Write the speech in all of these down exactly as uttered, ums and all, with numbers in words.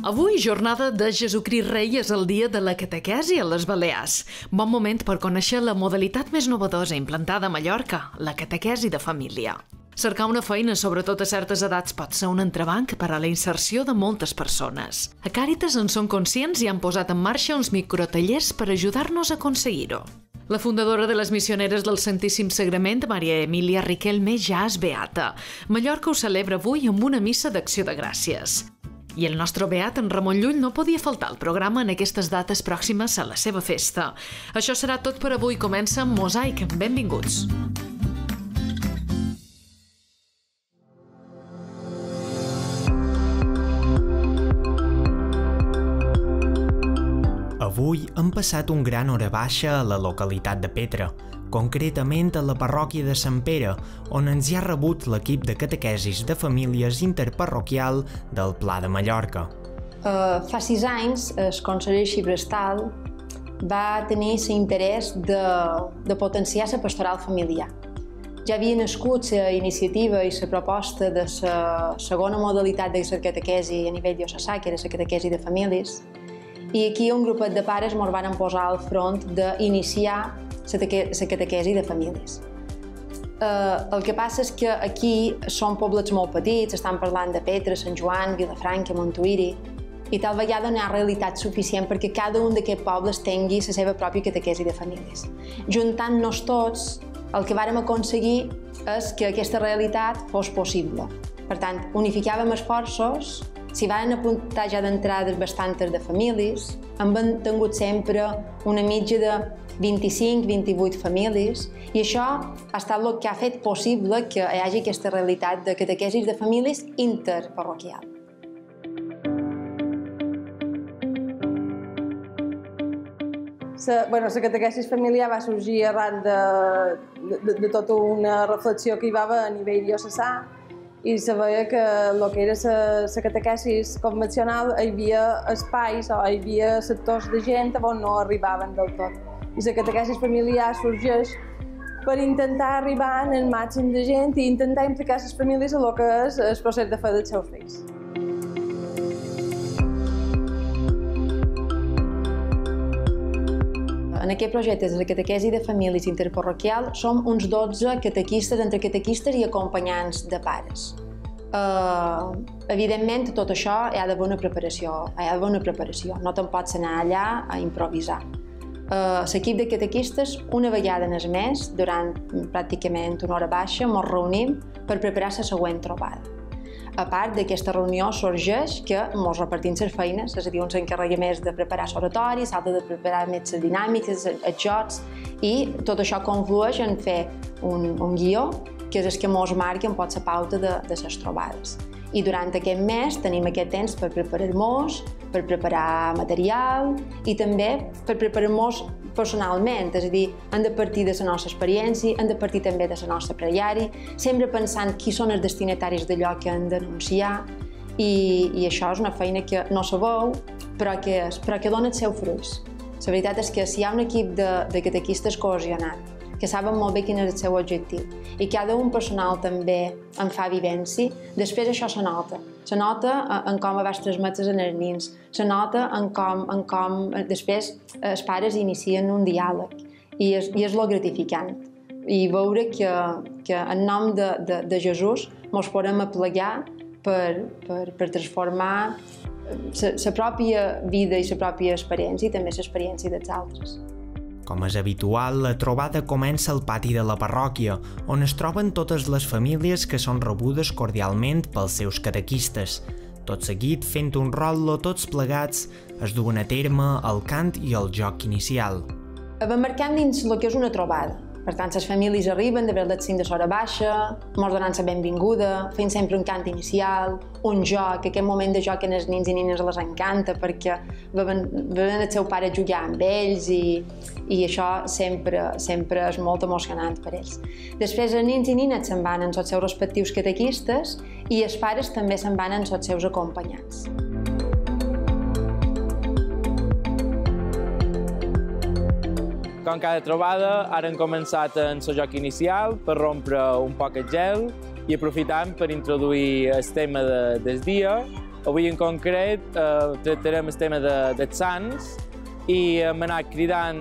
Avui, jornada de Jesucrist Rei, és el dia de la catequesi a les Balears. Bon moment per conèixer la modalitat més novedosa implantada a Mallorca, la catequesi de família. Cercar una feina, sobretot a certes edats, pot ser un entrebanc per a la inserció de moltes persones. A Càritas en són conscients i han posat en marxa uns microtallers per ajudar-nos a aconseguir-ho. La fundadora de les Missioneres del Santíssim Sagrament, Maria Emília Riquelme, ja és beata. Mallorca ho celebra avui amb una missa d'acció de gràcies. I el nostre beat, en Ramon Llull, no podia faltar al programa en aquestes dates pròximes a la seva festa. Això serà tot per avui. Comença Mosaic. Benvinguts. Avui hem passat un gran hora baixa a la localitat de Petra, concretament a la parròquia de Sant Pere, on ens hi ha rebut l'equip de catequesis de famílies interparroquial del Pla de Mallorca. Uh, fa sis anys, el conseller Xibrestal va tenir l'interès de, de potenciar la pastoral familiar. Ja havia nascut la iniciativa i la proposta de la segona modalitat de la catequesi a nivell diocesà, que era la catequesi de famílies, i aquí un grupet de pares ens van posar al front d'iniciar la catequesi de famílies. Eh, el que passa és que aquí són poblets molt petits, estan parlant de Petra, Sant Joan, Vilafranca, Montuïri, i tal vegada no hi ha realitat suficient perquè cada un d'aquests pobles tingui la seva pròpia catequesi de famílies. Juntant-nos tots, el que vàrem aconseguir és que aquesta realitat fos possible. Per tant, unificàvem esforços. S'hi van apuntar ja d'entrades bastantes de famílies, hem tingut sempre una mitja de vint-i-cinc a vint-i-vuit famílies, i això ha estat el que ha fet possible que hi hagi aquesta realitat de catequesis de famílies interparroquial. La, bueno, la catequesis familiar va sorgir arran de, de, de tota una reflexió que hi va haver a nivell diocesà, i se veia que el que era la catequesis convencional hi havia espais o hi havia sectors de gent on no arribaven del tot. I la catequesis familiar sorgeix per intentar arribar al màxim de gent i intentar implicar les famílies en el que és el procés de fe dels seus fills. En aquest projecte de la catequesi de famílies interparroquial som uns dotze catequistes, entre catequistes i acompanyants de pares. Uh, evidentment, tot això hi ha d'haver una preparació, hi ha d'haver una preparació, no te'n pots anar allà a improvisar. Uh, L'equip de catequistes, una vegada en el mes, durant pràcticament una hora baixa, ens reunim per preparar la següent trobada. A part d'aquesta reunió sorgeix que ens repartim les feines, és a dir, un s'encarrega més de preparar l'oratori, l'altre de preparar més les dinàmiques, els jocs, i tot això conflueix en fer un, un guió, que és el que ens marca en pot la pauta de, de les trobades. I durant aquest mes tenim aquest temps per preparar-nos, per preparar material i també per preparar-nos personalment, és a dir, hem de partir de la nostra experiència, hem de partir també de la nostra preiari, sempre pensant qui són els destinataris d'allò que hem d'anunciar, i, i això és una feina que no se veu, però que, és, però que dona els seus fruits. La veritat és que si hi ha un equip de, de catequistes cohesionat, que saben molt bé quin és el seu objectiu, i cada un personal també en fa vivència, després això se nota. Se nota en com vas transmetre als nens, se nota en com, en com després els pares inicien un diàleg, i és, i és lo gratificant. I veure que, que en nom de, de, de Jesús ens podem aplegar per, per, per transformar la pròpia vida i la pròpia experiència i també l'experiència dels altres. Com és habitual, la trobada comença al pati de la parròquia, on es troben totes les famílies que són rebudes cordialment pels seus catequistes. Tot seguit, fent un rotlo tots plegats, es duen a terme el cant i el joc inicial. Emmarcant dins el que és una trobada. Per tant, les famílies arriben de veure el cim de l'hora baixa, ens donen la benvinguda, fent sempre un cant inicial, un joc, aquest moment de joc que als nens i nines les encanta perquè veuen, veuen el seu pare jugar amb ells, i, i això sempre, sempre és molt emocionant per ells. Després els nens i nines se'n van amb els seus respectius catequistes i els pares també se'n van amb els seus acompanyants. Com cada trobada, ara hem començat en el joc inicial per rompre un poc el gel i aprofitant per introduir el tema de, del dia, Avui en concret eh, tractarem el tema de, dels sants i hem anat cridant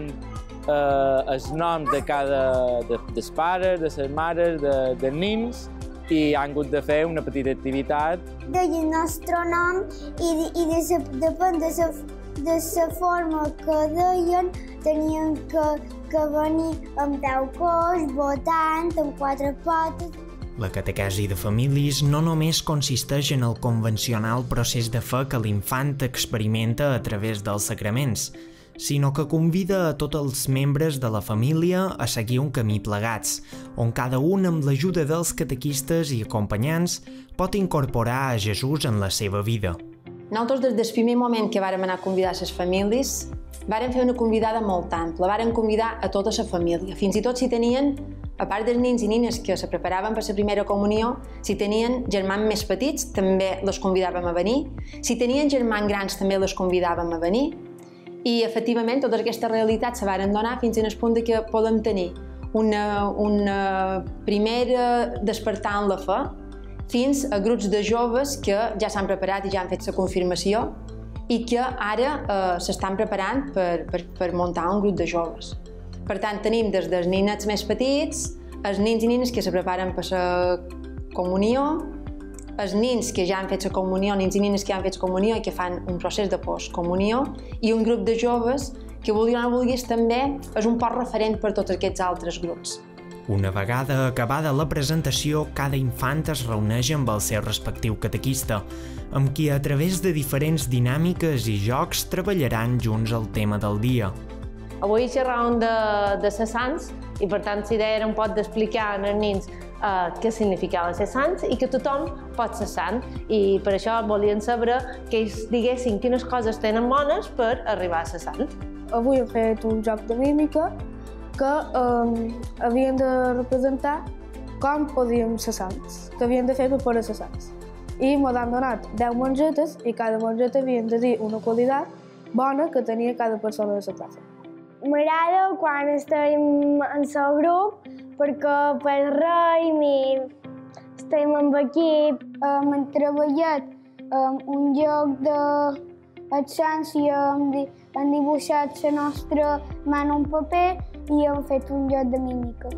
eh, els noms de cada de, dels pares, de les mares, de, dels nins, i han hagut de fer una petita activitat. Deia el nostre nom i, i de sa, depèn de la de la forma que deien, tenien que, que venir amb deu cos, votant, amb quatre potes. La catequesi de famílies no només consisteix en el convencional procés de fe que l'infant experimenta a través dels sacraments, sinó que convida a tots els membres de la família a seguir un camí plegats, on cada un, amb l'ajuda dels catequistes i acompanyants, pot incorporar a Jesús en la seva vida. Nosaltres, des del primer moment que vàrem anar a convidar les famílies, vàrem fer una convidada molt ampla, vàrem convidar a tota la família. Fins i tot si tenien, a part dels nins i nines que se preparaven per la primera comunió, si tenien germans més petits, també les convidàvem a venir. Si tenien germans grans, també les convidàvem a venir. I, efectivament, totes aquestes realitats se varen donar fins al punt que podem tenir una, una primera despertar en la fe, fins a grups de joves que ja s'han preparat i ja han fet la confirmació i que ara eh, s'estan preparant per, per, per muntar un grup de joves. Per tant, tenim des dels ninets més petits, els nins i nines que se preparen per la comunió, els nins que ja han fet la comunió, nins i nines que ja han fet la comunió i que fan un procés de postcomunió, i un grup de joves que, vulguis o no vulguis, també és un poc referent per tots aquests altres grups. Una vegada acabada la presentació, cada infant es reuneix amb el seu respectiu catequista, amb qui a través de diferents dinàmiques i jocs treballaran junts el tema del dia. Avui xerràvem de, de ser sants i, per tant, la idea era un poc d'explicar als nens eh, què significava ser sants i que tothom pot ser sant. I per això volien saber que ells diguessin quines coses tenen bones per arribar a ser sant. Avui hem fet un joc de mímica que eh, havien de representar com podíem ser sants, que havien de fer per poder ser sants. I ens han donat deu mongetes i cada mongeta havien de dir una qualitat bona que tenia cada persona de la classe. M'agrada quan estem en el grup perquè per reim i estem amb equip. Hem treballat en un lloc de sants i hem, hem dibuixat la nostra mà en un paper i hem fet un joc de mímica.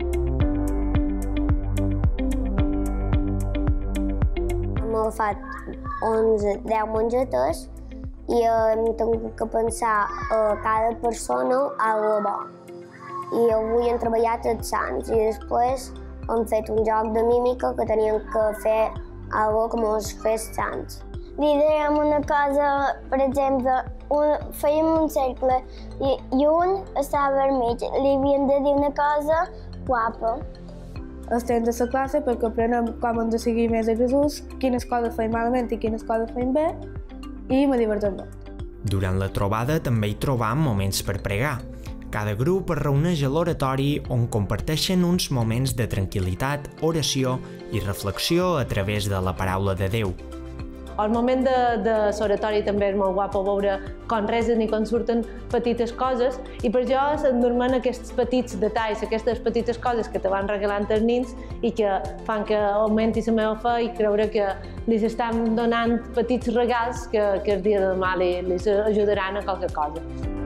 Hem agafat onze, deu mongetes i hem tingut que pensar a cada persona algo bo. I avui hem treballat els sants i després hem fet un joc de mímica que teníem que fer algo com els fes sants. Li dèiem una cosa, per exemple, un, fèiem un cercle i, i un estava vermell. Li havien de dir una cosa guapa. Estem de la classe perquè aprenem com hem de seguir més a Jesús, quines coses feim malament i quines coses feim bé, i me divertim molt. Durant la trobada també hi trobam moments per pregar. Cada grup es reuneix a l'oratori on comparteixen uns moments de tranquil·litat, oració i reflexió a través de la paraula de Déu. El moment de, de l'oratori també és molt guapo veure com resen i com surten petites coses, i per això s'endormen aquests petits detalls, aquestes petites coses que te van regalant els nins i que fan que augmenti la meva fe i creure que li estan donant petits regals que, que el dia de demà li, li ajudaran a qualque cosa.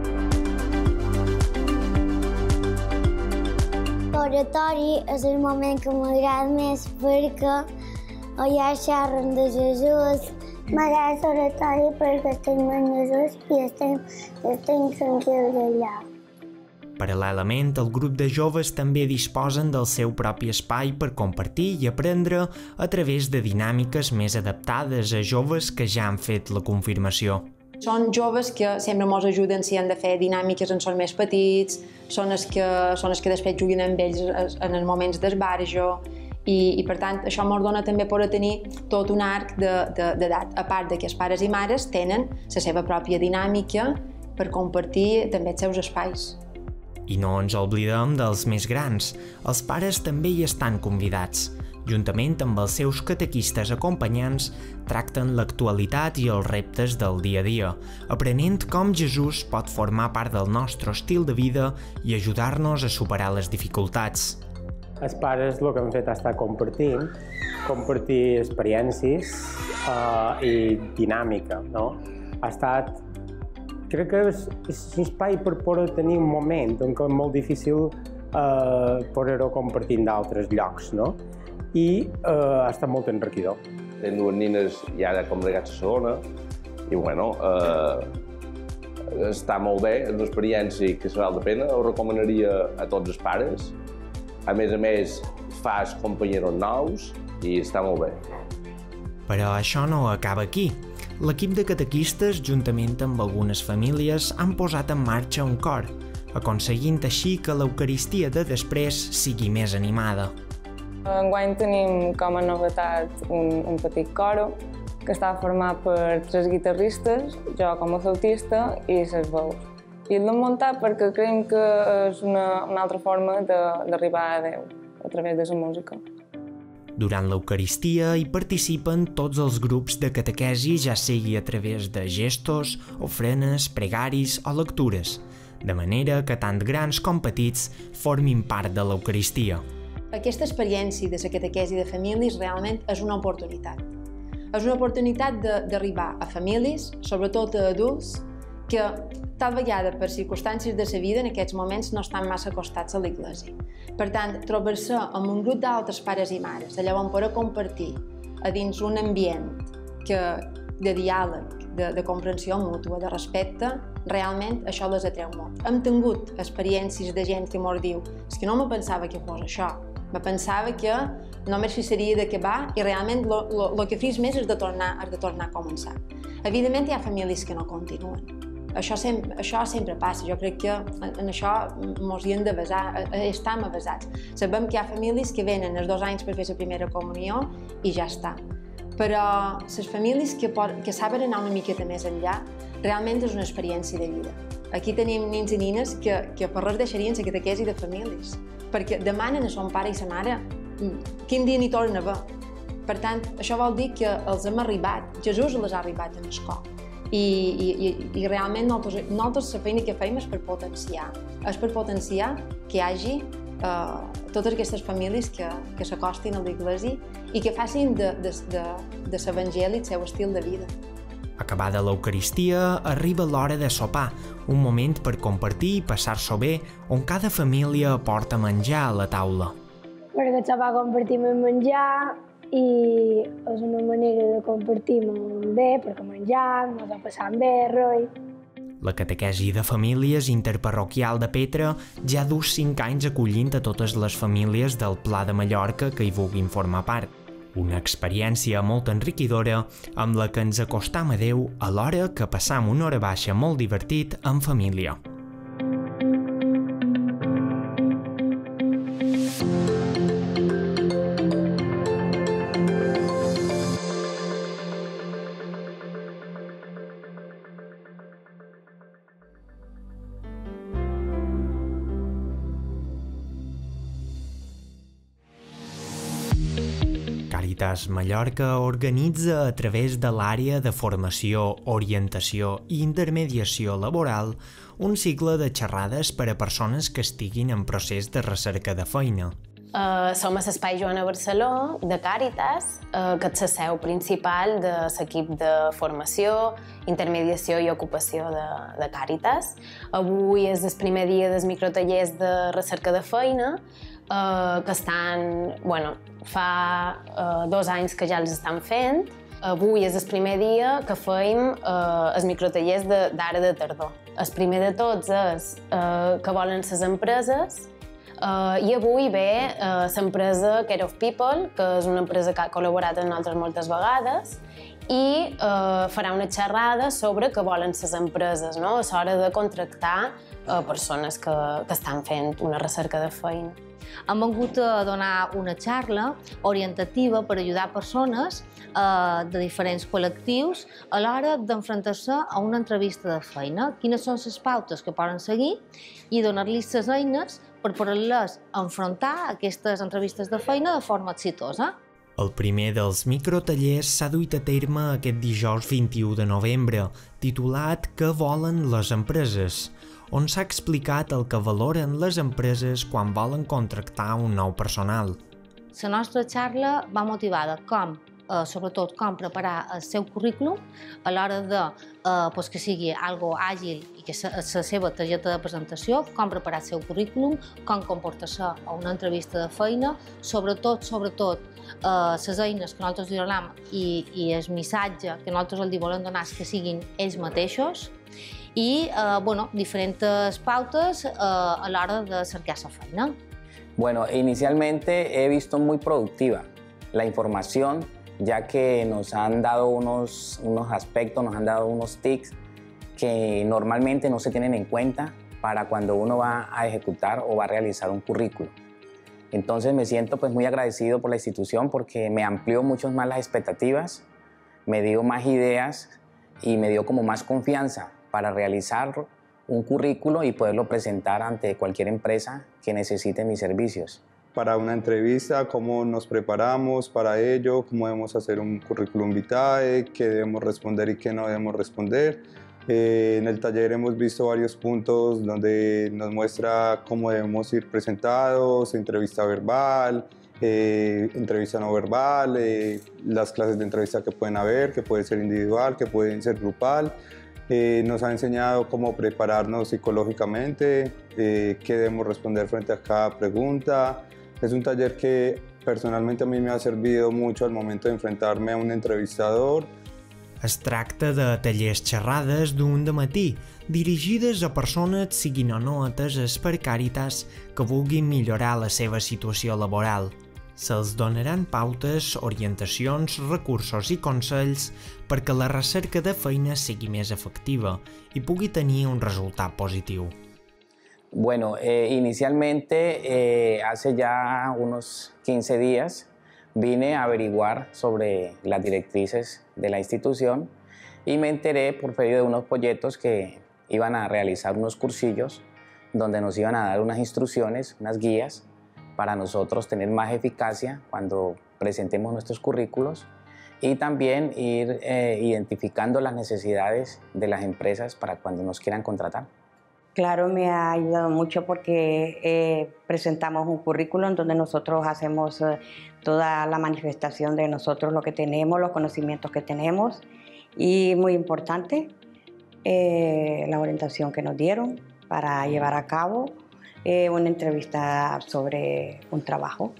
L'oratori és el moment que m'agrada més perquè allà xerren de Jesús. M'agrada l'oratori perquè estem amb Jesús i estem, estem tranquils allà. Paral·lelament, el grup de joves també disposen del seu propi espai per compartir i aprendre a través de dinàmiques més adaptades a joves que ja han fet la confirmació. Són joves que sempre ens ajuden si han de fer dinàmiques en són més petits, són els que, són els que després juguen amb ells en els moments d'esbarjo, i, i per tant això ens dona també per tenir tot un arc d'edat, a part de que els pares i mares tenen la seva pròpia dinàmica per compartir també els seus espais. I no ens oblidem dels més grans. Els pares també hi estan convidats. Juntament amb els seus catequistes acompanyants, tracten l'actualitat i els reptes del dia a dia, aprenent com Jesús pot formar part del nostre estil de vida i ajudar-nos a superar les dificultats. Els pares el que han fet ha estat compartint, compartir experiències uh, i dinàmica, no? Ha estat, crec que és, és un espai per poder tenir un moment en què és molt difícil uh, poder-ho compartir en d'altres llocs, no? I uh, ha estat molt enriquidor. Tenc dues nines ja com legats a segona i, bueno, uh, està molt bé, és una experiència que se val la pena, ho recomanaria a tots els pares. A més a més, fas companyeros nous i està molt bé. Però això no acaba aquí. L'equip de catequistes, juntament amb algunes famílies, han posat en marxa un cor, aconseguint així que l'Eucaristia de després sigui més animada. Enguany tenim com a novetat un, un petit coro que està format per tres guitarristes, jo com a flautista i les veus. I l'hem muntat perquè creiem que és una, una altra forma d'arribar a Déu, a través de la música. Durant l'Eucaristia hi participen tots els grups de catequesi, ja sigui a través de gestos, ofrenes, pregaris o lectures, de manera que tant grans com petits formin part de l'Eucaristia. Aquesta experiència de la catequesi de famílies realment és una oportunitat. És una oportunitat d'arribar a famílies, sobretot a adults, que tal vegada per circumstàncies de la vida en aquests moments no estan massa acostats a l'Església. Per tant, trobar-se amb un grup d'altres pares i mares, allà on poder compartir a dins un ambient que, de diàleg, de, de comprensió mútua, de respecte, realment això les atreu molt. Hem tingut experiències de gent que mos diu és que no me pensava que fos això, me pensava que només hi seria d'acabar i realment el que fris més és de tornar, és de tornar a començar. Evidentment hi ha famílies que no continuen. Això sempre, això sempre passa, jo crec que en això ens hi hem de basar, estem avasats. Sabem que hi ha famílies que venen els dos anys per fer la primera comunió i ja està. Però les famílies que, que saben anar una miqueta més enllà, realment és una experiència de vida. Aquí tenim nins i nines que, que per res deixarien la catequesi de famílies, perquè demanen a son pare i sa mare quin dia n'hi tornen a haver. Per tant, això vol dir que els hem arribat, Jesús les ha arribat en el cor. I, i, i realment nosaltres, nosaltres la feina que fem és per potenciar, és per potenciar que hi hagi eh, totes aquestes famílies que, que s'acostin a l'Església i que facin de, de, de, de l'Evangeli el seu estil de vida. Acabada l'Eucaristia, arriba l'hora de sopar, un moment per compartir i passar-s'ho bé, on cada família aporta menjar a la taula. Perquè el sopar compartim el menjar i és una manera de compartir molt bé, perquè menjam, ens ho passam bé, roi. La catequesi de famílies interparroquial de Petra ja du cinc anys acollint a totes les famílies del Pla de Mallorca que hi vulguin formar part. Una experiència molt enriquidora amb la que ens acostam a Déu alhora que passam una hora baixa molt divertit en família. Càritas Mallorca organitza a través de l'àrea de formació, orientació i intermediació laboral un cicle de xerrades per a persones que estiguin en procés de recerca de feina. Uh, som a l'Espai Joana Barceló de Càritas, uh, que és la seu principal de l'equip de formació, intermediació i ocupació de, de Càritas. Avui és el primer dia dels microtallers de recerca de feina, uh, que estan, bueno, fa uh, dos anys que ja els estan fent. Avui és el primer dia que fem uh, els microtallers d'ara de, de tardor. El primer de tots és uh, que volen les empreses. Uh, I avui ve uh, l'empresa Care of People, que és una empresa que ha col·laborat amb nosaltres moltes vegades, i uh, farà una xerrada sobre què volen les empreses, no? A l'hora de contractar uh, persones que, que estan fent una recerca de feina. Hem vingut a donar una xarra orientativa per ajudar persones eh, de diferents col·lectius a l'hora d'enfrontar-se a una entrevista de feina. Quines són les pautes que poden seguir i donar-los les eines per poder-les enfrontar aquestes entrevistes de feina de forma exitosa. El primer dels microtallers s'ha duit a terme aquest dijous vint-i-u de novembre, titulat Què volen les empreses?, on s'ha explicat el que valoren les empreses quan volen contractar un nou personal. La nostra xarra va motivada com, eh, sobretot, com preparar el seu currículum a l'hora de eh, pues que sigui algo àgil i que la seva targeta de presentació, com preparar el seu currículum, com comportar-se a una entrevista de feina, sobretot, sobretot, eh, les eines que nosaltres li donem i, i el missatge que nosaltres els volem donar és que siguin ells mateixos i eh, bueno, diferents pautes eh, a l'hora de cercar la feina. Bueno, inicialmente he visto muy productiva la información, ya que nos han dado unos, unos aspectos, nos han dado unos tics que normalmente no se tienen en cuenta para cuando uno va a ejecutar o va a realizar un currículo. Entonces me siento pues muy agradecido por la institución porque me amplió mucho más las expectativas, me dio más ideas y me dio como más confianza para realizar un currículo y poderlo presentar ante cualquier empresa que necesite mis servicios. Para una entrevista, cómo nos preparamos para ello, cómo debemos hacer un currículum vitae, qué debemos responder y qué no debemos responder. Eh, en el taller hemos visto varios puntos donde nos muestra cómo debemos ir presentados, entrevista verbal, eh, entrevista no verbal, eh, las clases de entrevista que pueden haber, que puede ser individual, que pueden ser grupal. Eh, nos ha enseñado cómo prepararnos psicológicamente, eh, qué debemos responder frente a cada pregunta. Es un taller que personalmente a mí me ha servido mucho al momento de enfrentarme a un entrevistador. Es tracta de tallers xerrades d'un dematí, dirigides a persones, siguin o no ateses per Càritas, que vulguin millorar la seva situació laboral. Se'ls donaran pautes, orientacions, recursos i consells perquè la recerca de feina sigui més efectiva i pugui tenir un resultat positiu. Bueno, eh, inicialmente, eh, hace ya unos quince días, vine a averiguar sobre las directrices de la institución y me enteré por medio de unos folletos que iban a realizar unos cursillos donde nos iban a dar unas instrucciones, unas guías para nosotros tener más eficacia cuando presentemos nuestros currículos y también ir eh, identificando las necesidades de las empresas para cuando nos quieran contratar. Claro, me ha ayudado mucho porque eh, presentamos un currículum donde nosotros hacemos eh, toda la manifestación de nosotros, lo que tenemos, los conocimientos que tenemos y muy importante, eh, la orientación que nos dieron para llevar a cabo eh, una entrevista sobre un trabajo.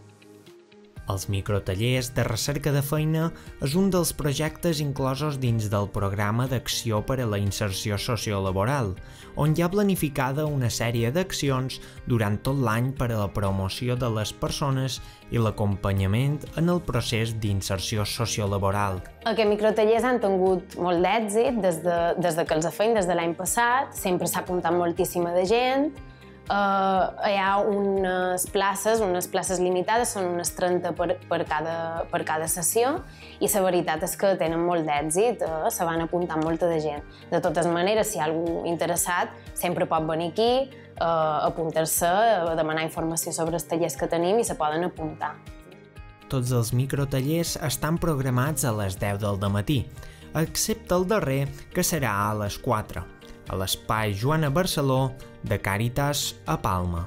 Els microtallers de recerca de feina és un dels projectes inclosos dins del Programa d'Acció per a la Inserció Sociolaboral, on hi ha planificada una sèrie d'accions durant tot l'any per a la promoció de les persones i l'acompanyament en el procés d'inserció sociolaboral. Aquests microtallers han tingut molt d'èxit des, de, des de que els feim des de l'any passat, sempre s'ha apuntat moltíssima de gent. Uh, hi ha unes places, unes places limitades, són unes trenta per, per, cada, per cada sessió i la veritat és que tenen molt d'èxit, uh, se van apuntar molta de gent. De totes maneres, si hi ha algú interessat, sempre pot venir aquí, uh, apuntar-se, uh, demanar informació sobre els tallers que tenim i se poden apuntar. Tots els microtallers estan programats a les deu del dematí, excepte el darrer, que serà a les quatre. A l'espai Joana Barceló de Càritas a Palma.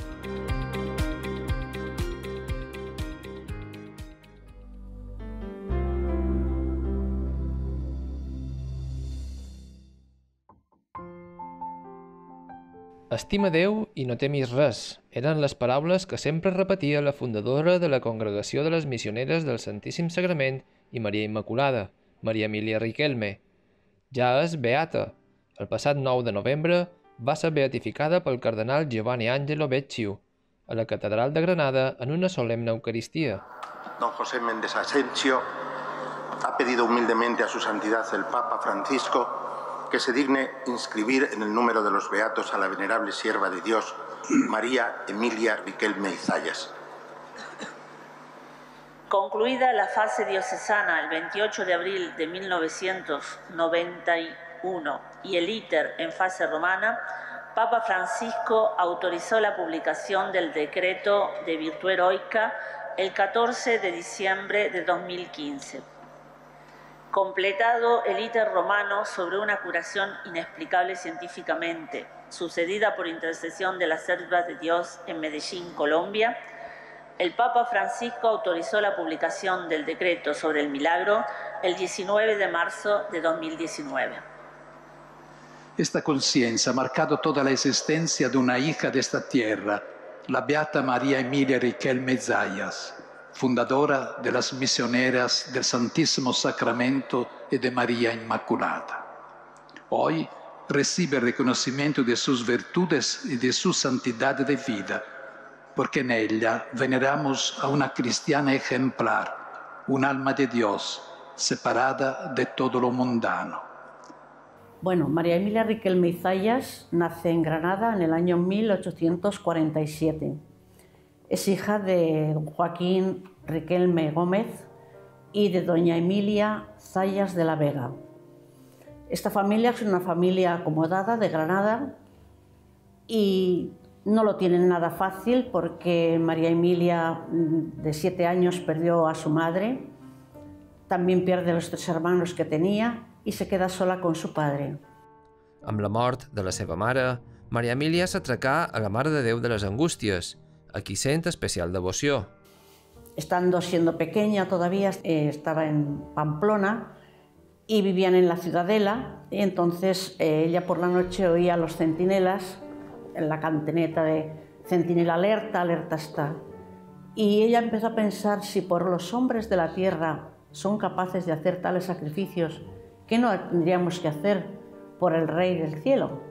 Estima Déu i no temis res, eren les paraules que sempre repetia la fundadora de la Congregació de les Missioneres del Santíssim Sagrament i Maria Immaculada, Maria Emília Riquelme. Ja és beata. El passat nou de novembre va ser beatificada pel cardenal Giovanni Angelo Becciu a la Catedral de Granada en una solemne Eucaristía. Don José Méndez Asensio ha pedido humildemente a su santidad el Papa Francisco que se digne inscribir en el número de los beatos a la venerable sierva de Dios, María Emilia Riquelme Zayas. Concluida la fase diocesana el veintiocho de abril de mil novecientos noventa y uno y el íter en fase romana, Papa Francisco autorizó la publicación del decreto de virtud heroica el catorce de diciembre de dos mil quince. Completado el íter romano sobre una curación inexplicable científicamente, sucedida por intercesión de las Servas de Dios en Medellín, Colombia, el Papa Francisco autorizó la publicación del decreto sobre el milagro el diecinueve de marzo de dos mil diecinueve. Esta conciencia ha marcado toda la existencia de una hija de esta tierra, la beata María Emilia Riquelme Zayas, fundadora de las Misioneras del Santísimo Sacramento y de María Inmaculada. Hoy recibe el reconocimiento de sus virtudes y de su santidad de vida, porque en ella veneramos a una cristiana ejemplar, un alma de Dios, separada de todo lo mundano. Bueno, María Emilia Riquelme Zayas nace en Granada en el año mil ochocientos cuarenta y siete. Es hija de Joaquín Riquelme Gómez y de doña Emilia Zayas de la Vega. Esta familia es una familia acomodada de Granada y no lo tienen nada fácil porque María Emilia, de siete años, perdió a su madre, también pierde a los tres hermanos que tenía i se queda sola con su padre. Amb la mort de la seva mare, Maria Emilia s'atracà a la Mare de Déu de les Angústies, a qui sent especial devoció. Estando siendo pequeña todavía, eh, estaba en Pamplona y vivían en la Ciudadela, y entonces eh, ella por la noche oía a los centinelas en la canteneta de centinela alerta, alerta está. Y ella empezó a pensar si por los hombres de la tierra son capaces de hacer tales sacrificios, ¿qué no tendríamos que hacer por el Rey del Cielo?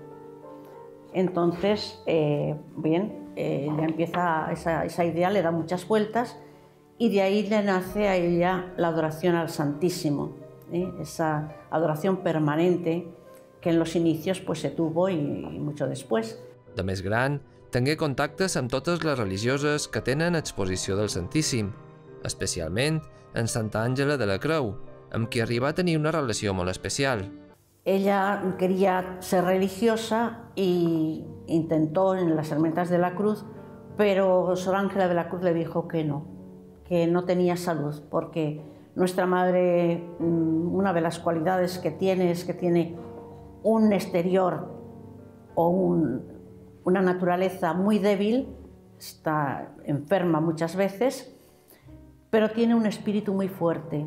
Entonces, eh, bien, eh, ella empieza, esa, esa idea le da muchas vueltas y de ahí le nace a ella la adoración al Santísimo, ¿eh? Esa adoración permanente que en los inicios pues, se tuvo y, y mucho después. De més gran, tingué contactes amb totes les religioses que tenen exposició del Santíssim, especialment en Santa Àngela de la Creu, amb qui arriba a tenir una relació molt especial. Ella quería ser religiosa e intentó en las Hermanitas de la Cruz, pero Sor Ángela de la Cruz le dijo que no, que no tenía salud, porque nuestra madre, una de las cualidades que tiene es que tiene un exterior o un, una naturaleza muy débil, está enferma muchas veces, pero tiene un espíritu muy fuerte.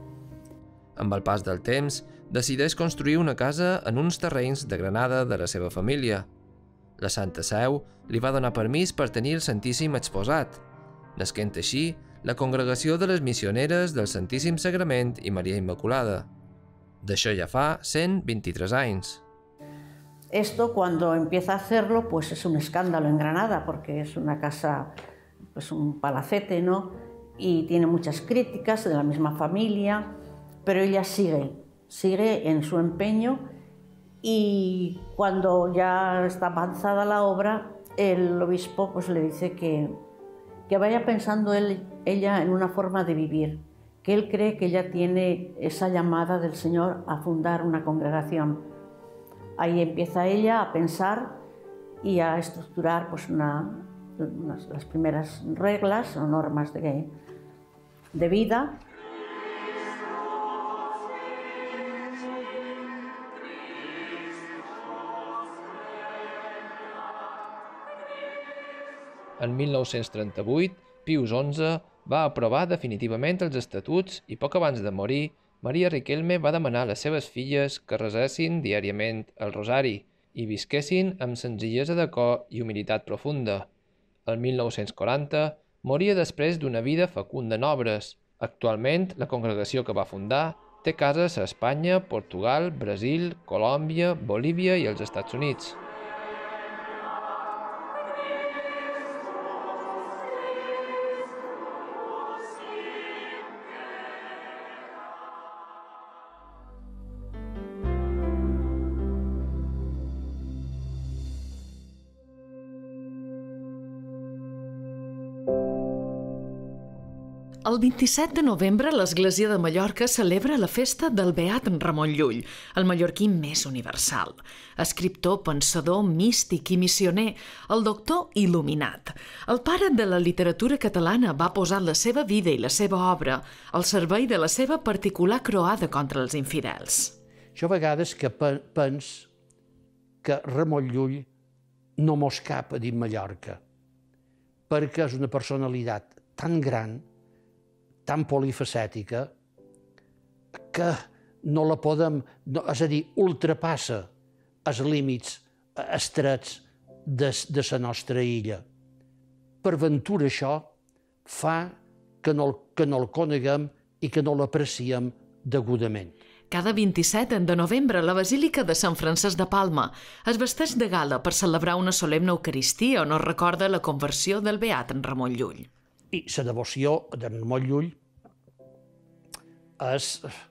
Amb el pas del temps, decideix construir una casa en uns terrenys de Granada de la seva família. La Santa Seu li va donar permís per tenir el Santíssim exposat, nasquent així la Congregació de les Missioneres del Santíssim Sagrament i Maria Immaculada. D'això ja fa cent vint-i-tres anys. Esto, cuando empieza a hacerlo, pues es un escándalo en Granada, porque es una casa, pues un palacete, ¿no? Y tiene muchas críticas de la misma familia, pero ella sigue, sigue en su empeño y cuando ya está avanzada la obra, el obispo pues, le dice que, que vaya pensando él, ella en una forma de vivir, que él cree que ella tiene esa llamada del Señor a fundar una congregación. Ahí empieza ella a pensar y a estructurar pues, una, unas, las primeras reglas o normas de, de vida. En mil nou-cents trenta-vuit, Pius onze va aprovar definitivament els estatuts i poc abans de morir, Maria Riquelme va demanar a les seves filles que resessin diàriament el rosari i visquessin amb senzillesa de cor i humilitat profunda. El mil nou-cents quaranta moria després d'una vida fecunda en obres. Actualment, la congregació que va fundar té cases a Espanya, Portugal, Brasil, Colòmbia, Bolívia i els Estats Units. El vint-i-set de novembre, l'Església de Mallorca celebra la festa del Beat Ramon Llull, el mallorquí més universal. Escriptor, pensador, místic i missioner, el doctor il·luminat. El pare de la literatura catalana va posar la seva vida i la seva obra al servei de la seva particular croada contra els infidels. Jo a vegades que pens que Ramon Llull no mos cap a dir Mallorca, perquè és una personalitat tan gran, tan polifacètica, que no la podem, no, és a dir, ultrapassa els límits estrets de, de la nostra illa. Per ventura això fa que no, que no el coneguem i que no l'apreciem degudament. Cada vint-i-set de novembre, la Basílica de Sant Francesc de Palma es vesteix de gala per celebrar una solemne Eucaristia on es recorda la conversió del beat en Ramon Llull. I la devoció d'en Ramon Llull és...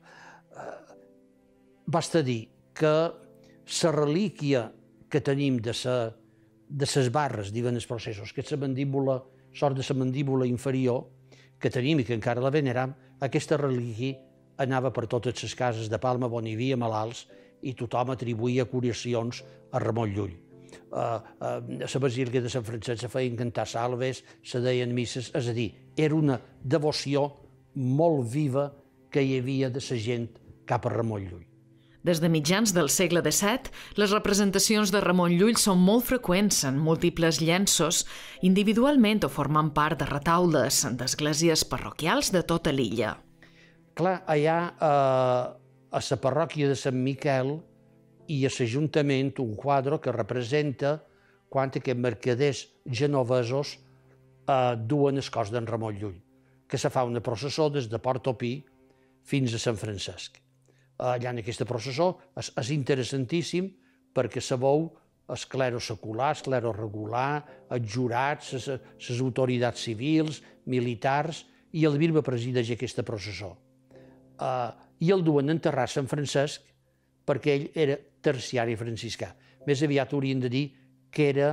Basta dir que la relíquia que tenim de les barres, diuen els processos, que és la mandíbula, sort de la mandíbula inferior, que tenim i que encara la veneram, aquesta relíquia anava per totes les cases de Palma on hi havia malalts i tothom atribuïa curacions a Ramon Llull. A la Basílica de Sant Francesc se feien cantar salves, se deien misses, és a dir, era una devoció molt viva que hi havia de la gent cap a Ramon Llull. Des de mitjans del segle disset, les representacions de Ramon Llull són molt freqüents en múltiples llenços, individualment o formant part de retaules d'esglésies parroquials de tota l'illa. Clar, allà a la parròquia de Sant Miquel i a l'Ajuntament un quadre que representa quan aquests mercaders genovesos duen el cos d'en Ramon Llull, que se fa una processó des de Portopí fins a Sant Francesc. Allà en aquesta processó és interessantíssim perquè se veu el clero secular, el clero regular, els jurats, les autoritats civils, militars, i el bisbe presideix aquesta processó. I el duen a enterrar a Sant Francesc perquè ell era terciari franciscà. Més aviat haurien de dir que era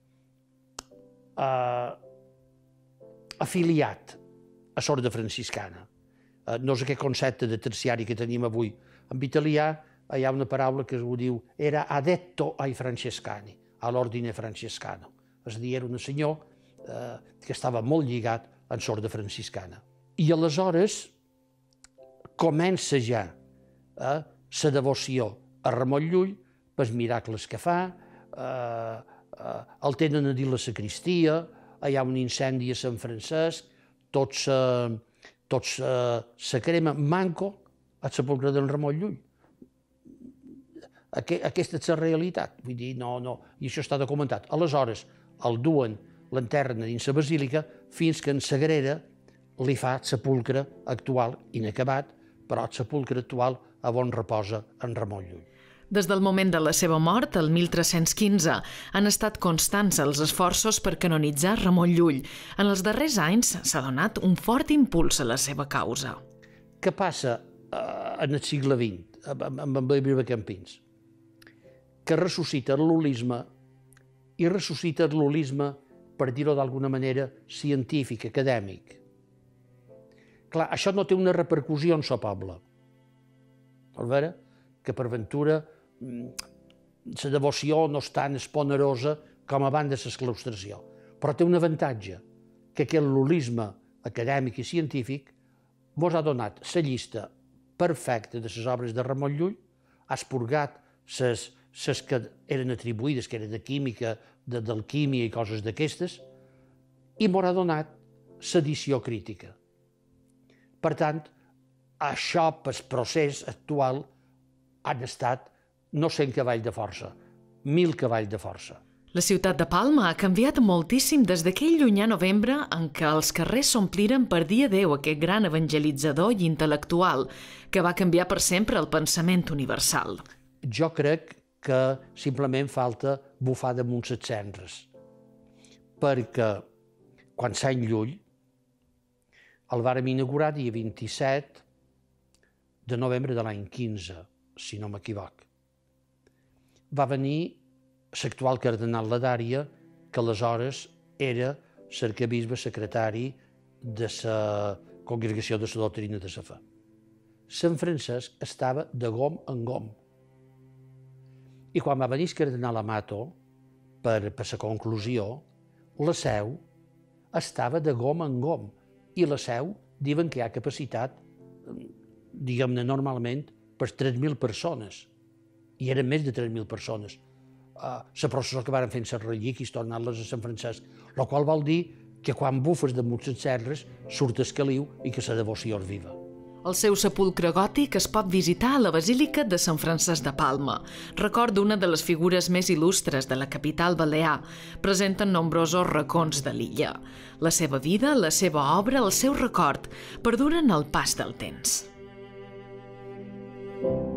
afiliat a l'orde franciscana. No és aquest concepte de terciari que tenim avui. En italià hi ha una paraula que es diu era addetto ai francescani, a l'ordine francescano. És a dir, era un senyor que estava molt lligat a l'orde franciscana. I aleshores comença ja la devoció a Ramon Llull pels miracles que fa, el tenen a dir la sacristia, hi ha un incendi a Sant Francesc, tots se crema manco al sepulcre d'en Ramon Llull. Aquesta és la realitat, vull dir, no, no, i això està documentat. Aleshores, el duen, l'enterren dins la basílica, fins que en Sagrera li fa el sepulcre actual, inacabat, però el sepulcre actual a on reposa en Ramon Llull. Des del moment de la seva mort, el mil tres-cents quinze, han estat constants els esforços per canonitzar Ramon Llull. En els darrers anys s'ha donat un fort impuls a la seva causa. Què passa en el segle vint, amb en Bisbe Campins? Que ressuscita l'holisme, i ressuscita l'holisme, per dir-ho d'alguna manera, científic, acadèmic. Clar, això no té una repercussió en el poble. A veure, que per ventura la devoció no és tan esponerosa com abans de l'esclaustració, però té un avantatge, que aquest holisme acadèmic i científic mos ha donat la llista perfecta de les obres de Ramon Llull, ha expurgat les que eren atribuïdes, que eren de química, d'alquímia i coses d'aquestes, i mos ha donat l'edició crítica. Per tant, això, pel procés actual, han estat no cent cavalls de força, mil cavalls de força. La ciutat de Palma ha canviat moltíssim des d'aquell llunyà novembre en què els carrers s'ompliren per dir adéu a aquest gran evangelitzador i intel·lectual que va canviar per sempre el pensament universal. Jo crec que simplement falta bufar damunt les cendres, perquè quan Sant Llull el vàrem inaugurar dia vint-i-set de novembre de l'any quinze, si no m'equivoc. Va venir l'actual cardenal Ladària, que aleshores era l'arquebisbe secretari de la Congregació de la Doctrina de la Fe. Sant Francesc estava de gom en gom. I quan va venir el cardenal Amato, per la conclusió, la seu estava de gom en gom. I la seu diuen que hi ha capacitat, diguem-ne normalment, per tres mil persones. I eren més de tres mil persones. la processó que van fer en les relíquies, tornant-les a Sant Francesc, el qual vol dir que quan bufes damunt les serres surt el caliu i que la devoció és viva. El seu sepulcre gòtic es pot visitar a la Basílica de Sant Francesc de Palma, record d'una de les figures més il·lustres de la capital balear, present en nombrosos racons de l'illa. La seva vida, la seva obra, el seu record, perduren el pas del temps.